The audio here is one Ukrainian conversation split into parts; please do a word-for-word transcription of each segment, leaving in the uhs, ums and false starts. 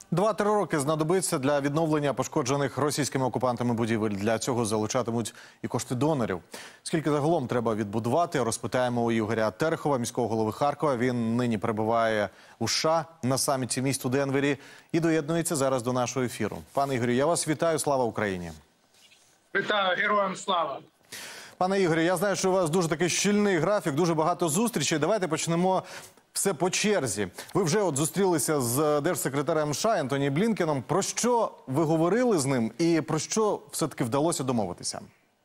Два-три роки знадобиться для відновлення пошкоджених російськими окупантами будівель. Для цього залучатимуть і кошти донорів. Скільки загалом треба відбудувати, розпитаємо у Ігоря Терехова, міського голови Харкова. Він нині перебуває у США на саміті міст у Денвері і доєднується зараз до нашого ефіру. Пане Ігорю, я вас вітаю. Слава Україні! Вітаю, героям слава! Пане Ігорю, я знаю, що у вас дуже такий щільний графік, дуже багато зустрічей. Давайте почнемо все по черзі. Ви вже от зустрілися з держсекретарем США Ентоні Блінкеном. Про що ви говорили з ним і про що все-таки вдалося домовитися?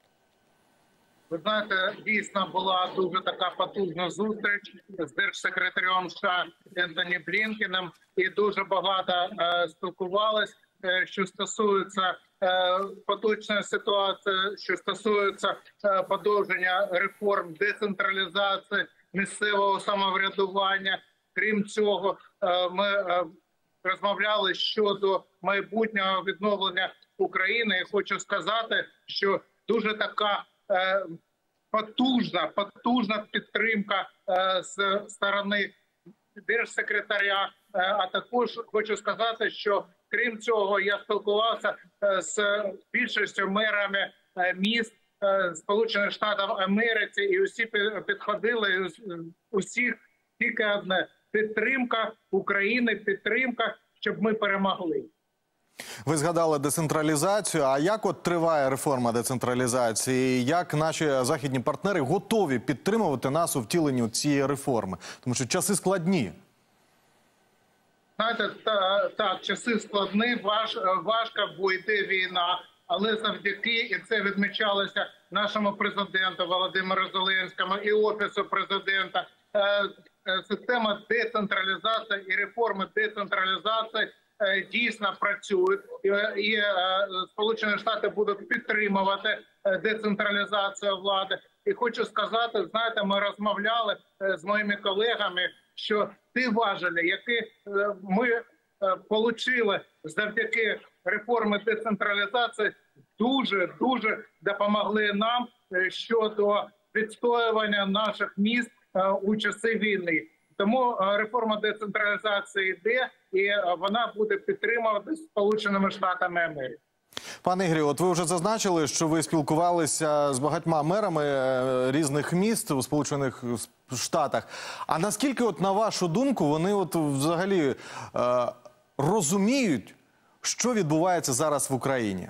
Ви знаєте, дійсно була дуже така потужна зустріч з держсекретарем США Ентоні Блінкеном. І дуже багато е, спілкувалися, е, що стосується е, поточної ситуації, що стосується е, подовження реформ, децентралізації, місцевого самоврядування. Крім цього, ми розмовляли щодо майбутнього відновлення України. І хочу сказати, що дуже така потужна, потужна підтримка з сторони держсекретаря. А також хочу сказати, що крім цього, я спілкувався з більшістю мерами міст Сполучених Штатів Америки, і усі підходили, усіх тільки одне – підтримка України, підтримка, щоб ми перемогли. Ви згадали децентралізацію, а як от триває реформа децентралізації? Як наші західні партнери готові підтримувати нас у втіленні цієї реформи? Тому що часи складні. Знаєте, так, часи складні, важ, важко, бо йде війна. Але завдяки, і це відмічалося нашому президенту Володимиру Зеленському і Офісу президента, система децентралізації і реформи децентралізації дійсно працюють. І Сполучені Штати будуть підтримувати децентралізацію влади. І хочу сказати, знаєте, ми розмовляли з моїми колегами, що ті важелі, які ми отримали завдяки реформи децентралізації, дуже-дуже допомогли нам щодо відстоювання наших міст у часи війни. Тому реформа децентралізації йде, і вона буде підтримувати Сполученими Штатами Америки. Пане Ігорю, от ви вже зазначили, що ви спілкувалися з багатьма мерами різних міст у Сполучених Штатах. А наскільки, от на вашу думку, вони от взагалі е, розуміють, що відбувається зараз в Україні?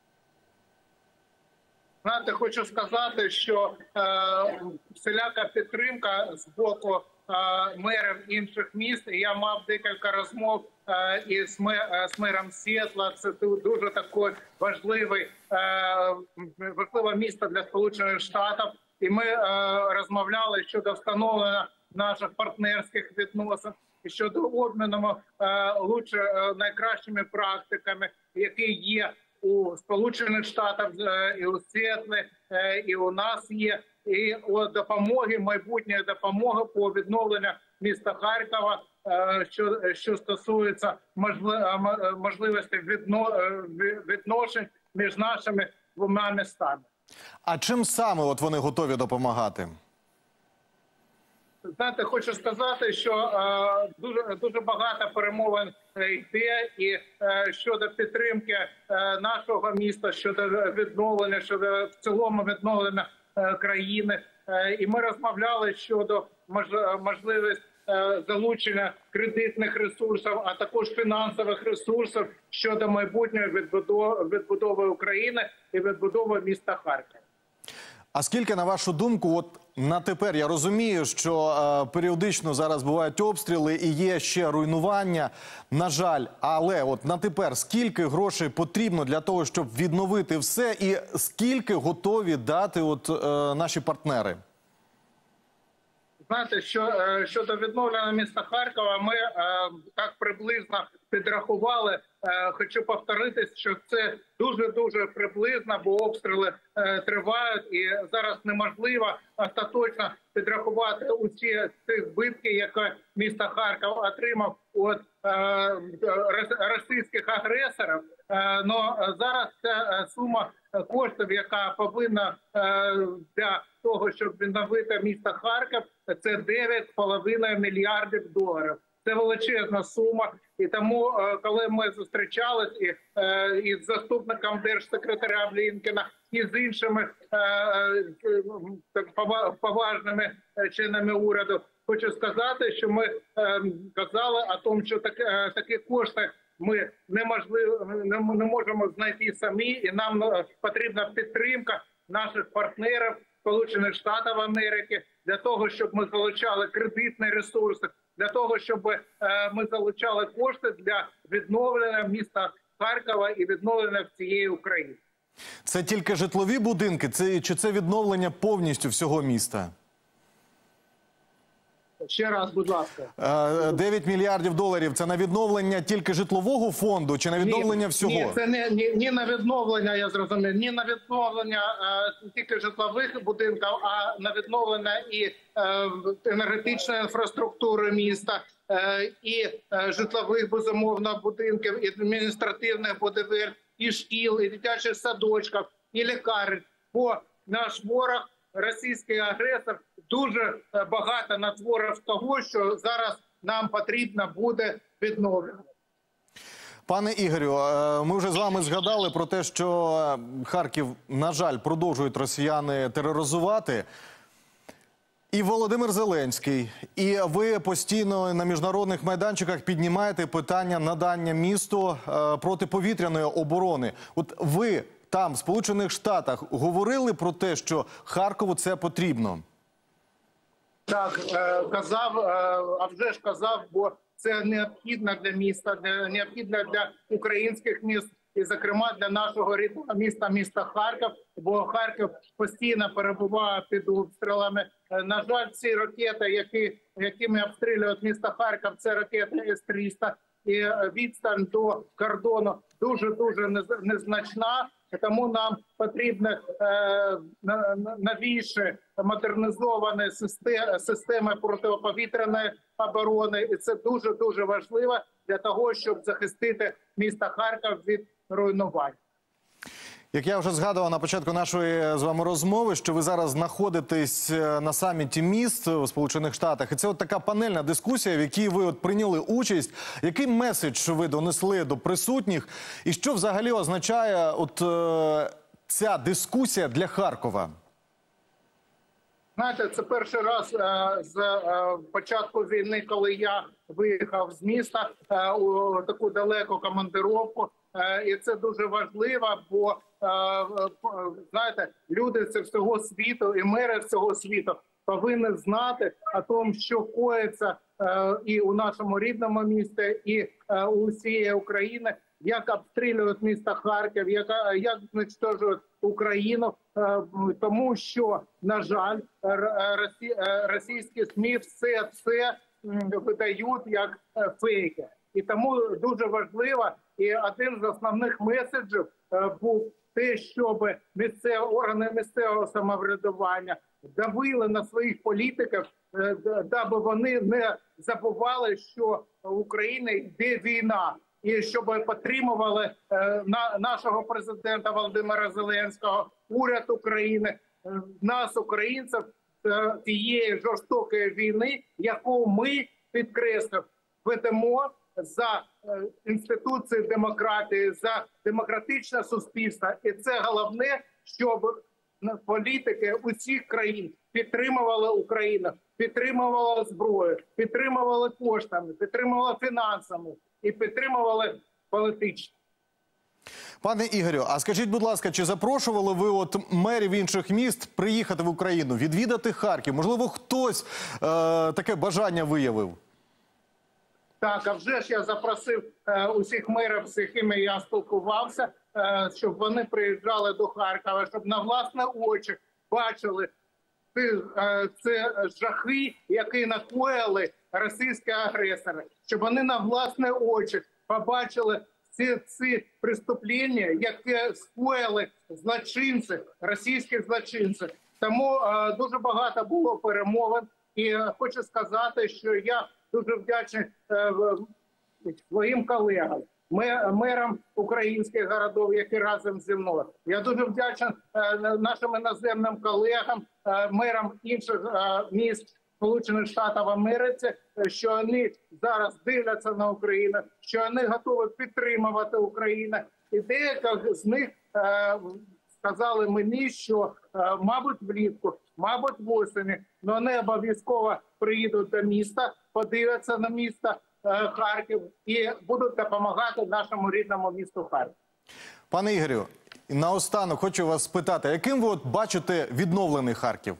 Знаєте, хочу сказати, що е, всіляка підтримка з боку е, мерів інших міст. Я мав декілька розмов е, із мер, з мером Сіетла. Це дуже таке важливе, е, важливе місто для Сполучених Штатів. І ми е, розмовляли щодо встановлення наших партнерських відносин, і щодо обміну е, лучше, е, найкращими практиками, які є у Сполучених Штатах, і у Сіетлі, і у нас є, і у допомоги, майбутньої допомоги по відновленню міста Харкова, що, що стосується можливості відно, відношень між нашими двома містами. А чим саме от вони готові допомагати? Знаєте, хочу сказати, що е, дуже дуже багато перемовин йде і е, щодо підтримки е, нашого міста, щодо відновлення, щодо в цілому відновлення е, країни. Е, і ми розмовляли щодо мож, можливості е, залучення кредитних ресурсів, а також фінансових ресурсів щодо майбутньої відбудови, відбудови України і відбудови міста Харкова. А скільки, на вашу думку, от на тепер, я розумію, що е, періодично зараз бувають обстріли і є ще руйнування, на жаль, але от на тепер скільки грошей потрібно для того, щоб відновити все, і скільки готові дати от е, наші партнери? Знаєте, що щодо відновлення міста Харкова, ми е, так приблизно підрахували. Е, хочу повторитись, що це дуже-дуже приблизно, бо обстріли е, тривають, і зараз неможливо остаточно підрахувати усі ці збитки, які місто Харків отримав від е, російських агресорів. Е, но зараз ця сума коштів, яка повинна е, для того, щоб відновити місто Харків, це дев'ять з половиною мільярдів доларів. Це величезна сума. І тому, коли ми зустрічались і, із заступником держсекретаря Блінкена, і з іншими поважними членами уряду, хочу сказати, що ми казали о тому, що такі, такі кошти ми неможливо не можемо знайти самі, і нам потрібна підтримка наших партнерів Сполучених Штатів Америки для того, щоб ми залучали кредитні ресурси, для того, щоб ми залучали кошти для відновлення міста Харкова і відновлення всієї України. Це тільки житлові будинки, це чи це відновлення повністю всього міста? Ще раз, будь ласка. дев'ять мільярдів доларів – це на відновлення тільки житлового фонду чи на відновлення ні, всього? Ні, це не, ні, ні на відновлення, я зрозумів, ні на відновлення а, тільки житлових будинків, а на відновлення і а, енергетичної інфраструктури міста, а, і а, житлових, безумовно, будинків, і адміністративних будівель, і шкіл, і дитячих садочків, і лікарень. Бо наш ворог, російський агресор, дуже багато натворив того, що зараз нам потрібно буде відновлення. Пане Ігорю, ми вже з вами згадали про те, що Харків, на жаль, продовжують росіяни тероризувати. І Володимир Зеленський, і ви постійно на міжнародних майданчиках піднімаєте питання надання місту протиповітряної оборони. От ви там, в Сполучених Штатах, говорили про те, що Харкову це потрібно? Так, казав, а вже ж казав, бо це необхідно для міста, необхідно для українських міст, і, зокрема, для нашого рідного міста, міста Харків, бо Харків постійно перебуває під обстрілами. На жаль, ці ракети, які, якими обстрілюють місто Харків, це ракети С триста, і відстань до кордону дуже-дуже незначна. Тому нам потрібні е, новіші модернізовані системи, системи протиповітряної оборони. І це дуже-дуже важливо для того, щоб захистити місто Харків від руйнувань. Як я вже згадував на початку нашої з вами розмови, що ви зараз знаходитесь на саміті міст у Сполучених Штатах. І це от така панельна дискусія, в якій ви от прийняли участь. Який меседж ви донесли до присутніх? І що взагалі означає от е, ця дискусія для Харкова? Знаєте, це перший раз е, з е, початку війни, коли я виїхав з міста е, у таку далеку командировку. Е, і це дуже важливо, бо, е, знаєте, люди з всього світу і мери всього світу повинні знати о тому, що коїться е, і у нашому рідному місті, і е, у всієї України, як обстрілюють місто Харків, як, як знищують Україну, е, тому що, на жаль, росі, російські СМІ все це видають як фейки. І тому дуже важливо, і один з основних меседжів був те, щоб місцеві органи місцевого самоврядування давили на своїх політиків, даби вони не забували, що в Україні йде війна, і щоб підтримували нашого президента Володимира Зеленського, уряд України, нас, українців, цієї жорстокої війни, яку ми, підкреслив, ведемо за інституції демократії, за демократичне суспільство. І це головне, щоб політики усіх країн підтримували Україну, підтримували зброю, підтримували коштами, підтримували фінансами і підтримували політично. Пане Ігорю, а скажіть, будь ласка, чи запрошували ви от мерів інших міст приїхати в Україну, відвідати Харків? Можливо, хтось е, таке бажання виявив? Так, а вже ж я запросив е, усіх мерів, з якими я спілкувався, е, щоб вони приїжджали до Харкова, щоб на власні очі бачили ці, е, це жахи, які накоїли російські агресори, щоб вони на власні очі побачили ці, ці преступлення, які скоїли злочинці, російські злочинці. Тому е, дуже багато було перемовин, і е, хочу сказати, що я дуже вдячний е, своїм колегам, мерам українських городів, які разом зі мною. Я дуже вдячний е, нашим іноземним колегам, е, мерам інших е, міст Сполучених Штатів Америки, що вони зараз дивляться на Україну, що вони готові підтримувати Україну. І деякі з них е, сказали мені, що, е, мабуть, влітку, мабуть, восени, але вони обов'язково приїдуть до міста, подивляться на місто е, Харків і будуть допомагати нашому рідному місту Харків. Пане Ігорю, наостанок хочу вас спитати, яким ви от бачите відновлений Харків?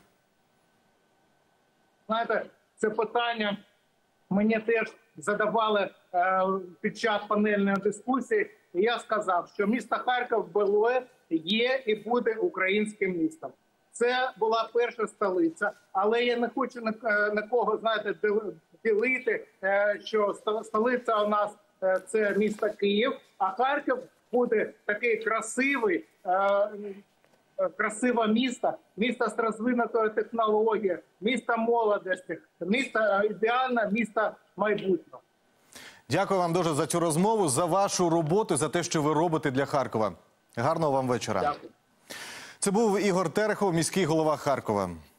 Знаєте, це питання мені теж задавали е, під час панельної дискусії. І я сказав, що місто Харків було, є і буде українським містом. Це була перша столиця, але я не хочу на кого, знаєте, ділити, е, що столиця у нас е, це місто Київ, а Харків буде такий красивий, е, красиве місто, місто з розвинутою технологією, місто молодості, місто ідеальне, місто майбутнього. Дякую вам дуже за цю розмову, за вашу роботу, за те, що ви робите для Харкова. Гарного вам вечора. Дякую. Це був Ігор Терехов, міський голова Харкова.